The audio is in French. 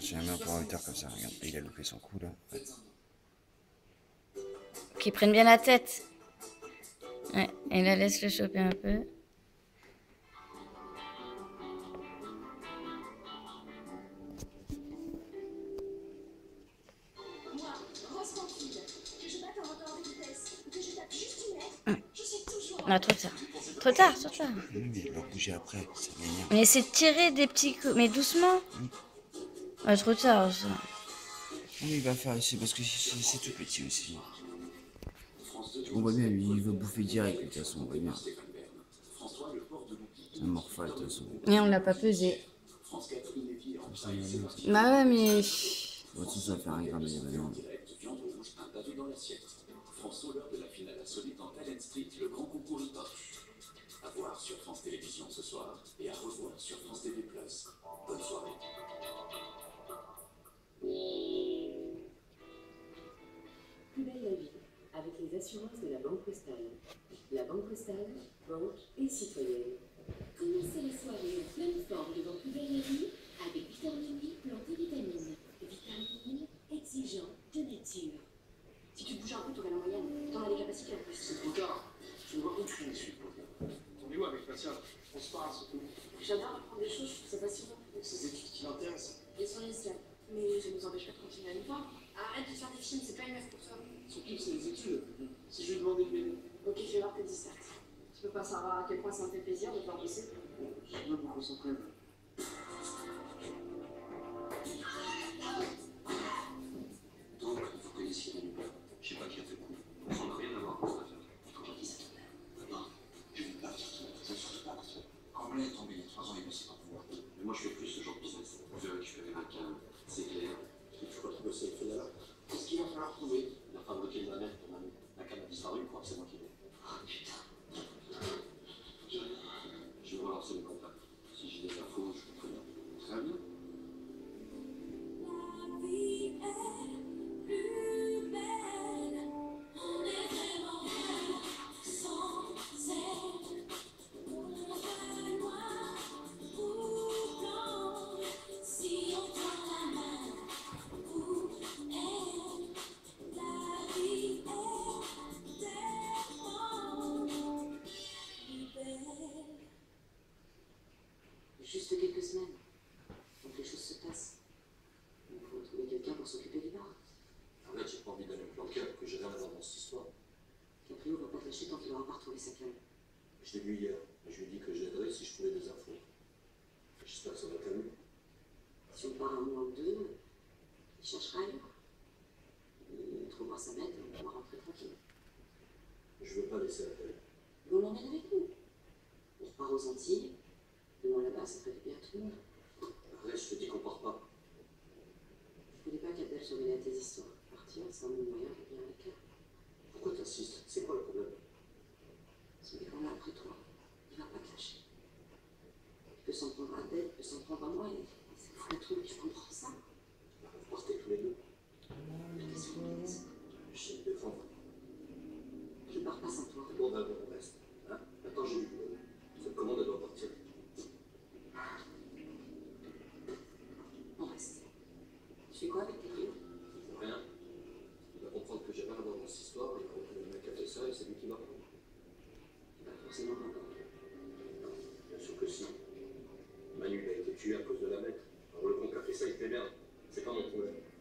J'ai même pas envie de faire comme ça, regarde, il a loupé son coup là. Ouais. Qu'ils prennent bien la tête. Ouais, et là, laisse le choper un peu. Ah, trop tard. Trop tard, trop tard. Oui, mais il va bouger après, ça m'énerve. Mais c'est de tirer des petits coups. Mais doucement. Ah, trop tard, ça. Oui, il va faire, c'est parce que c'est tout petit aussi. On voit bien, lui, il veut bouffer direct, de toute façon, on voit bien. C'est un morphale, de toute façon. Et on l'a pas pesé. Bah ouais, mais... Bon, tout ça fait rien quand même, maintenant. François lors de la finale insolite en Talent Street, le grand concours hip-hop. À voir sur France Télévisions ce soir et à revoir sur France TV+. Bonne soirée. Plus belle la vie, avec les assurances de la Banque Postale. La Banque Postale, banque et citoyenne. Commencez la soirée en pleine forme devant Plus belle la vie avec Vitamine I planté vitamine. Vitamine exigeant de nature. Si tu te bouges un peu, tu auras la moyenne. T'en as les capacités en plus. C'est trop tard. Je ne vois aucune issue. T'en es où avec Pascal? On se parle, c'est tout. J'adore apprendre des choses, je trouve ça passionnant. Avec ces études qui l'intéressent. Elles sont initiales. Mais ça nous empêche pas de continuer à nous voir. Arrête de faire des films, c'est pas une meuf pour toi. Surtout que c'est des études. Si je lui demandais de m'aider. Ok, je vais voir tes dissertes. Tu peux pas savoir à quel point ça me fait plaisir de te voir bosser. Je peux me concentrer. Donc, vous connaissiez Manu. Je sais pas qui a fait le coup. Ça n'a rien à voir avec cette affaire. Il faut que j'en dise à ton père. D'abord, je ne vais pas dire tout. Ça ne surtout pas parce que quand Blay est tombé il y a 3 ans, il ne sait pas pouvoir. Mais moi, je fais plus ce genre de business. Vous verrez que je fais des mannequins. C'est clair. Et tu crois qu'il bosse avec Fela là? Qu'est-ce qu'il va falloir trouver? Il a fabriqué de la merde pour Manu. La canne a disparu, il croit que c'est moi qui l'ai. Oh putain. Je vais relancer les contacts. Si j'ai des infos, je vous préviens. Très bien. Juste quelques semaines. Donc les choses se passent. Il faut trouver quelqu'un pour s'occuper du bar. En fait, j'ai pas envie d'aller me planquer alors que j'ai rien à voir dans cette histoire. Caprio va pas te lâcher tant qu'il aura pas retrouvé sa cale. Je l'ai vu hier, et je lui ai dit que j'aiderais si je trouvais des infos. J'espère que ça va calmer. Si on part un mois ou deux, il cherchera ailleurs. Il trouvera sa bête et on pourra rentrer tranquille. Je veux pas laisser la télé. On l'emmène avec nous. On repart aux Antilles. De loin là-bas, ça ferait du bien à tout le monde. Arrête, je te dis qu'on part pas. Je voulais pas qu'Abdel se mêle à tes histoires. Partir, c'est un bon moyen de bien avec elle. Pourquoi t'insistes? C'est quoi le problème? Son mec là après toi, il va pas te lâcher. Il peut s'en prendre à Abdel, il peut s'en prendre à moi, et c'est fou le truc, tu comprends ça? Vous partez tous les deux. Mais qu'est-ce que vous laisse? Je sais me défendre. Je pars pas sans toi. Bon, d'abord, on reste. Hein? Attends, j'ai du boulot. Cette commande, elle doit partir. On reste. Tu fais quoi avec tes livres? Rien. Il va comprendre que j'ai rien à voir dans cette histoire, et que le mec a fait ça, et c'est lui qui m'a pris. Pas forcément d'accord. Bien sûr que si. Manu, il a été tué à cause de la mec. Alors le con qui a fait ça, il fait bien. C'est pas mon problème.